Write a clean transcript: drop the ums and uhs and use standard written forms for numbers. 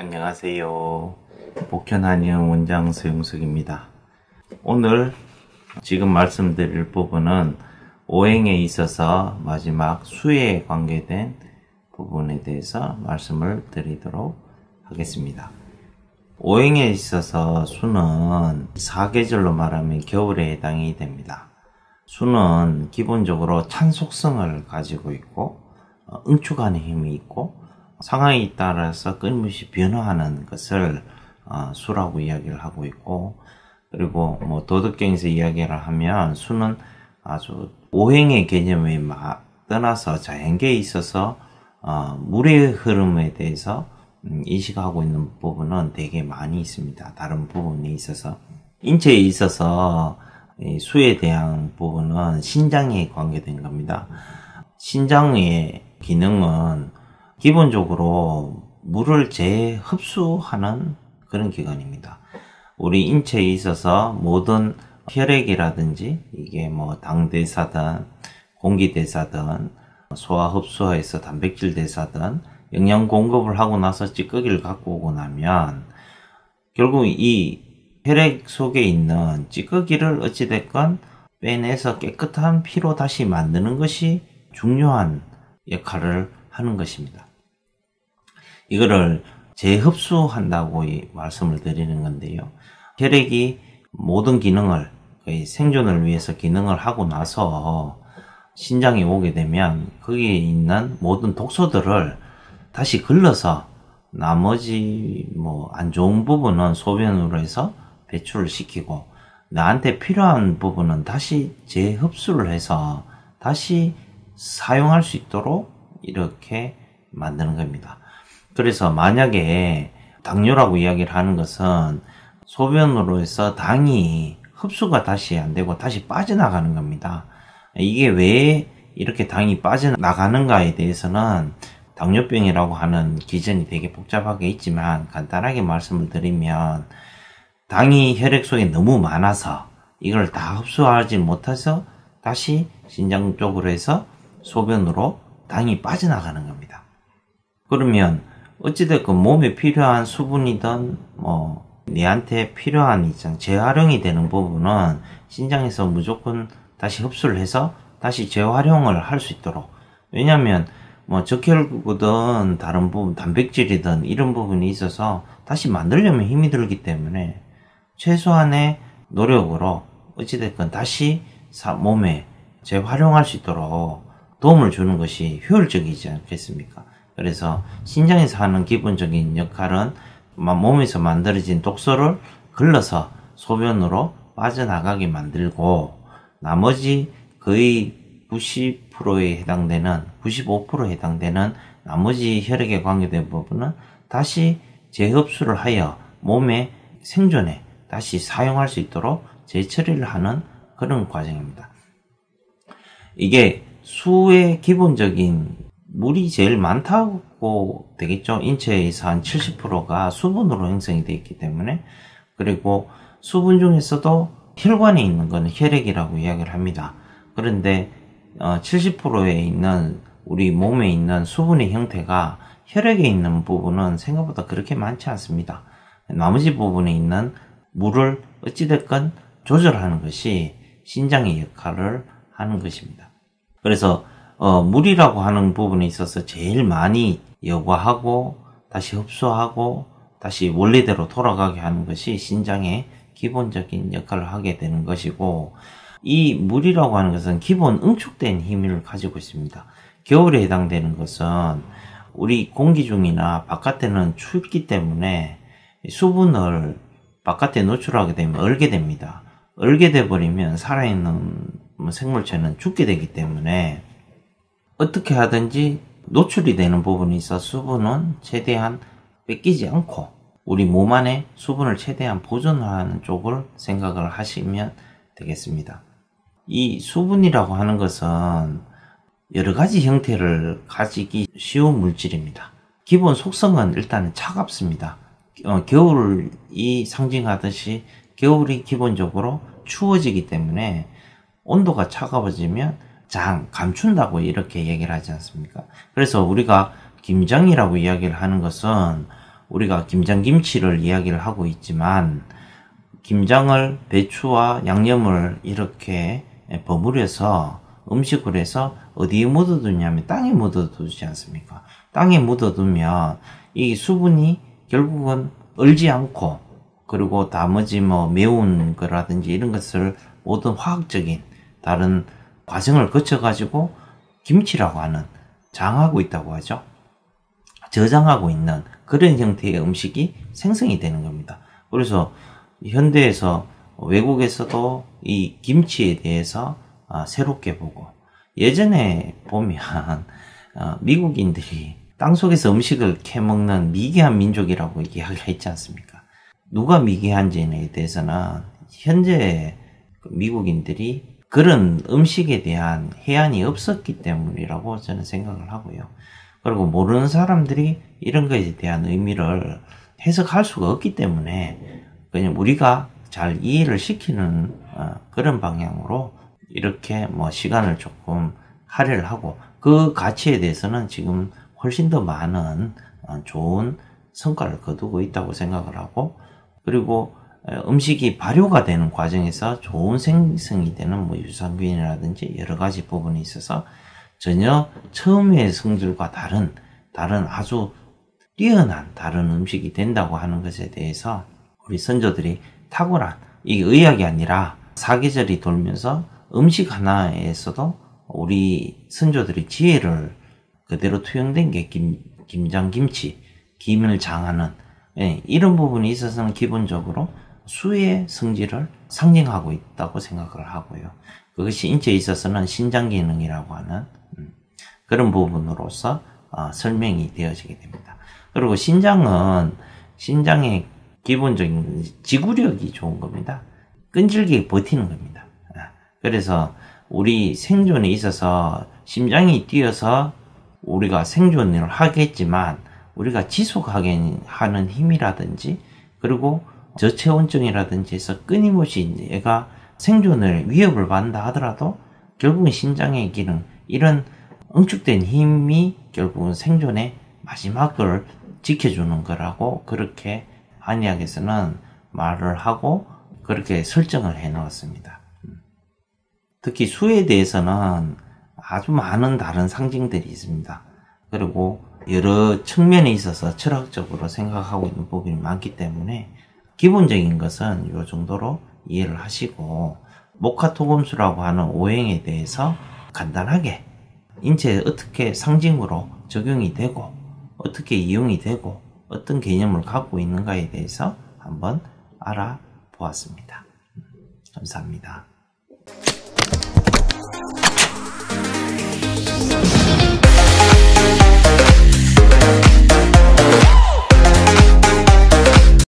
안녕하세요. 복현한의원 원장 서용석입니다. 오늘 지금 말씀드릴 부분은 오행에 있어서 마지막 수에 관계된 부분에 대해서 말씀을 드리도록 하겠습니다. 오행에 있어서 수는 사계절로 말하면 겨울에 해당이 됩니다. 수는 기본적으로 찬 속성을 가지고 있고 응축하는 힘이 있고 상황에 따라서 끊임없이 변화하는 것을 수라고 이야기를 하고 있고, 그리고 도덕경에서 이야기를 하면 수는 아주 오행의 개념에 떠나서 자연계에 있어서 물의 흐름에 대해서 인식하고 있는 부분은 되게 많이 있습니다. 다른 부분에 있어서 인체에 있어서 수에 대한 부분은 신장에 관계된 겁니다. 신장의 기능은 기본적으로 물을 재흡수하는 그런 기관입니다. 우리 인체에 있어서 모든 혈액이라든지 이게 당대사든 공기대사든 소화 흡수해서 단백질 대사든 영양 공급을 하고 나서 찌꺼기를 갖고 오고 나면 결국 이 혈액 속에 있는 찌꺼기를 어찌됐건 빼내서 깨끗한 피로 다시 만드는 것이 중요한 역할을 하는 것입니다. 이거를 재흡수한다고 말씀을 드리는 건데요. 혈액이 모든 기능을, 생존을 위해서 기능을 하고 나서 신장에 오게 되면 거기에 있는 모든 독소들을 다시 걸러서 나머지 안 좋은 부분은 소변으로 해서 배출을 시키고 나한테 필요한 부분은 다시 재흡수를 해서 다시 사용할 수 있도록 이렇게 만드는 겁니다. 그래서 만약에 당뇨라고 이야기를 하는 것은 소변으로 해서 당이 흡수가 다시 안 되고 다시 빠져나가는 겁니다. 이게 왜 이렇게 당이 빠져나가는가에 대해서는 당뇨병이라고 하는 기전이 되게 복잡하게 있지만 간단하게 말씀을 드리면 당이 혈액 속에 너무 많아서 이걸 다 흡수하지 못해서 다시 신장 쪽으로 해서 소변으로 당이 빠져나가는 겁니다. 그러면 어찌됐건 몸에 필요한 수분이든 내한테 필요한 재활용이 되는 부분은 신장에서 무조건 다시 흡수를 해서 다시 재활용을 할 수 있도록, 왜냐하면 적혈구든 다른 부분 단백질이든 이런 부분이 있어서 다시 만들려면 힘이 들기 때문에 최소한의 노력으로 어찌됐건 다시 몸에 재활용할 수 있도록 도움을 주는 것이 효율적이지 않겠습니까? 그래서 신장에서 하는 기본적인 역할은 몸에서 만들어진 독소를 걸러서 소변으로 빠져나가게 만들고, 나머지 거의 90%에 해당되는 95%에 해당되는 나머지 혈액에 관계된 부분은 다시 재흡수를 하여 몸의 생존에 다시 사용할 수 있도록 재처리를 하는 그런 과정입니다. 이게 수의 기본적인 물이 제일 많다고 되겠죠. 인체에서 한 70%가 수분으로 형성이 되어 있기 때문에, 그리고 수분 중에서도 혈관에 있는 것은 혈액이라고 이야기를 합니다. 그런데 70%에 있는 우리 몸에 있는 수분의 형태가 혈액에 있는 부분은 생각보다 그렇게 많지 않습니다. 나머지 부분에 있는 물을 어찌됐건 조절하는 것이 신장의 역할을 하는 것입니다. 그래서 물이라고 하는 부분에 있어서 제일 많이 여과하고 다시 흡수하고 다시 원래대로 돌아가게 하는 것이 신장의 기본적인 역할을 하게 되는 것이고, 이 물이라고 하는 것은 기본 응축된 힘을 가지고 있습니다. 겨울에 해당되는 것은 우리 공기 중이나 바깥에는 춥기 때문에 수분을 바깥에 노출하게 되면 얼게 됩니다. 얼게 돼버리면 살아있는 생물체는 죽게 되기 때문에 어떻게 하든지 노출이 되는 부분이 있어 수분은 최대한 뺏기지 않고 우리 몸 안에 수분을 최대한 보존하는 쪽을 생각을 하시면 되겠습니다. 이 수분이라고 하는 것은 여러 가지 형태를 가지기 쉬운 물질입니다. 기본 속성은 일단 차갑습니다. 겨울이 상징하듯이 겨울이 기본적으로 추워지기 때문에 온도가 차가워지면 감춘다고 이렇게 얘기를 하지 않습니까? 그래서 우리가 김장이라고 이야기를 하는 것은 우리가 김장김치를 이야기를 하고 있지만 김장을 배추와 양념을 이렇게 버무려서 음식을 해서 어디에 묻어두냐면 땅에 묻어두지 않습니까? 땅에 묻어두면 이 수분이 결국은 얼지 않고 그리고 나머지 뭐 매운 거라든지 이런 것을 모든 화학적인 다른 과정을 거쳐가지고 김치라고 하는 장하고 있다고 하죠. 저장하고 있는 그런 형태의 음식이 생성이 되는 겁니다. 그래서 현대에서 외국에서도 이 김치에 대해서 새롭게 보고 예전에 보면 미국인들이 땅속에서 음식을 캐먹는 미개한 민족이라고 이야기가 있지 않습니까? 누가 미개한지에 대해서는 현재 미국인들이 그런 음식에 대한 해안이 없었기 때문이라고 저는 생각을 하고요. 그리고 모르는 사람들이 이런 것에 대한 의미를 해석할 수가 없기 때문에 그냥 우리가 잘 이해를 시키는 그런 방향으로 이렇게 뭐 시간을 조금 할애를 하고 그 가치에 대해서는 지금 훨씬 더 많은 좋은 성과를 거두고 있다고 생각을 하고 그리고 음식이 발효가 되는 과정에서 좋은 생성이 되는 뭐 유산균이라든지 여러 가지 부분에 있어서 전혀 처음의 성질과 다른 아주 뛰어난 다른 음식이 된다고 하는 것에 대해서 우리 선조들이 탁월한 이게 의학이 아니라 사계절이 돌면서 음식 하나에서도 우리 선조들이 지혜를 그대로 투영된 게 김장김치, 김을 장하는 이런 부분이 있어서는 기본적으로 수의 성질을 상징하고 있다고 생각을 하고요. 그것이 인체에 있어서는 신장 기능이라고 하는 그런 부분으로서 설명이 되어지게 됩니다. 그리고 신장의 기본적인 지구력이 좋은 겁니다. 끈질기게 버티는 겁니다. 그래서 우리 생존에 있어서 심장이 뛰어서 우리가 생존을 하겠지만 우리가 지속하게 하는 힘이라든지 그리고 저체온증이라든지 해서 끊임없이 얘가 생존을 위협을 받는다 하더라도 결국은 신장의 기능 이런 응축된 힘이 결국은 생존의 마지막을 지켜주는 거라고 그렇게 한의학에서는 말을 하고 그렇게 설정을 해 놓았습니다. 특히 수에 대해서는 아주 많은 다른 상징들이 있습니다. 그리고 여러 측면에 있어서 철학적으로 생각하고 있는 부분이 많기 때문에 기본적인 것은 이 정도로 이해를 하시고 목화토금수라고 하는 오행에 대해서 간단하게 인체에 어떻게 상징으로 적용이 되고 어떻게 이용이 되고 어떤 개념을 갖고 있는가에 대해서 한번 알아보았습니다. 감사합니다.